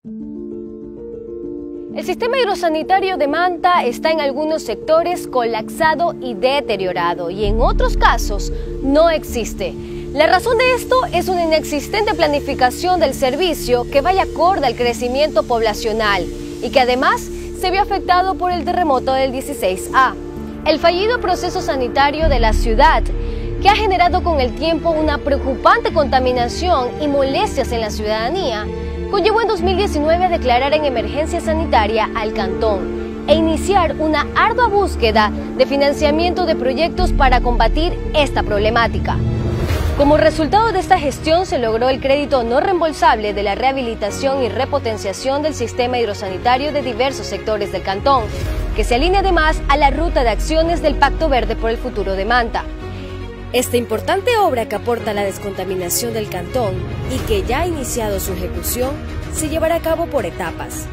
El sistema hidrosanitario de Manta está en algunos sectores colapsado y deteriorado, y en otros casos no existe. La razón de esto es una inexistente planificación del servicio que vaya acorde al crecimiento poblacional y que además se vio afectado por el terremoto del 16A. El fallido proceso sanitario de la ciudad, que ha generado con el tiempo una preocupante contaminación y molestias en la ciudadanía, conllevó en 2019 a declarar en emergencia sanitaria al cantón e iniciar una ardua búsqueda de financiamiento de proyectos para combatir esta problemática. Como resultado de esta gestión se logró el crédito no reembolsable de la rehabilitación y repotenciación del sistema hidrosanitario de diversos sectores del cantón, que se alinea además a la ruta de acciones del Pacto Verde por el Futuro de Manta. Esta importante obra que aporta a la descontaminación del cantón y que ya ha iniciado su ejecución, se llevará a cabo por etapas.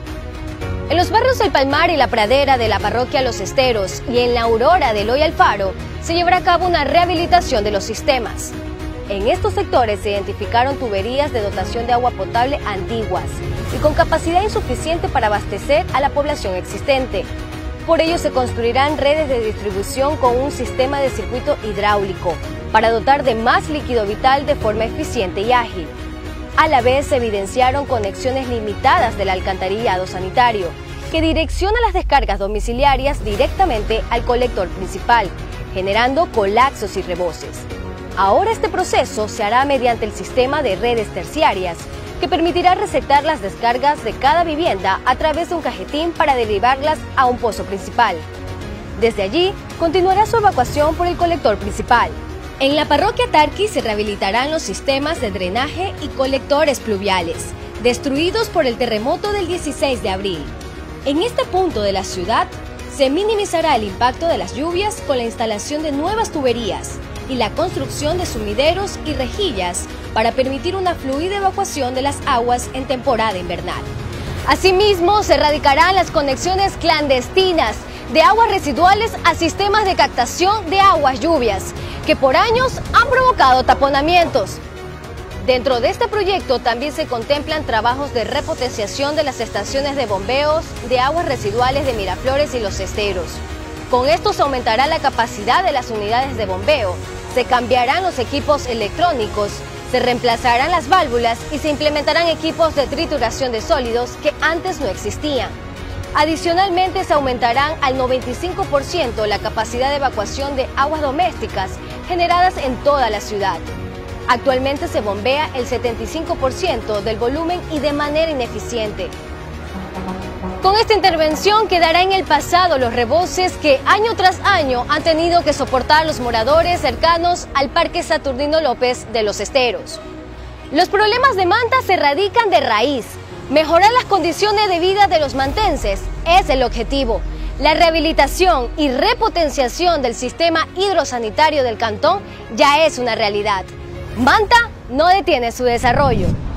En los barrios del Palmar y la Pradera de la parroquia Los Esteros y en la Aurora de Eloy Alfaro, se llevará a cabo una rehabilitación de los sistemas. En estos sectores se identificaron tuberías de dotación de agua potable antiguas y con capacidad insuficiente para abastecer a la población existente. Por ello se construirán redes de distribución con un sistema de circuito hidráulico para dotar de más líquido vital de forma eficiente y ágil. A la vez se evidenciaron conexiones limitadas del alcantarillado sanitario, que direcciona las descargas domiciliarias directamente al colector principal, generando colapsos y reboses. Ahora este proceso se hará mediante el sistema de redes terciarias, que permitirá receptar las descargas de cada vivienda a través de un cajetín para derivarlas a un pozo principal. Desde allí, continuará su evacuación por el colector principal. En la parroquia Tarqui se rehabilitarán los sistemas de drenaje y colectores pluviales, destruidos por el terremoto del 16 de abril. En este punto de la ciudad, se minimizará el impacto de las lluvias con la instalación de nuevas tuberías y la construcción de sumideros y rejillas para permitir una fluida evacuación de las aguas en temporada invernal. Asimismo, se erradicarán las conexiones clandestinas de aguas residuales a sistemas de captación de aguas lluvias, que por años han provocado taponamientos. Dentro de este proyecto también se contemplan trabajos de repotenciación de las estaciones de bombeos de aguas residuales de Miraflores y Los Esteros. Con esto se aumentará la capacidad de las unidades de bombeo, se cambiarán los equipos electrónicos, se reemplazarán las válvulas y se implementarán equipos de trituración de sólidos que antes no existían. Adicionalmente se aumentarán al 95% la capacidad de evacuación de aguas domésticas generadas en toda la ciudad. Actualmente se bombea el 75% del volumen y de manera ineficiente. Con esta intervención quedará en el pasado los reboses que año tras año han tenido que soportar los moradores cercanos al Parque Saturnino López de Los Esteros. Los problemas de Manta se erradican de raíz. Mejorar las condiciones de vida de los mantenses es el objetivo. La rehabilitación y repotenciación del sistema hidrosanitario del cantón ya es una realidad. Manta no detiene su desarrollo.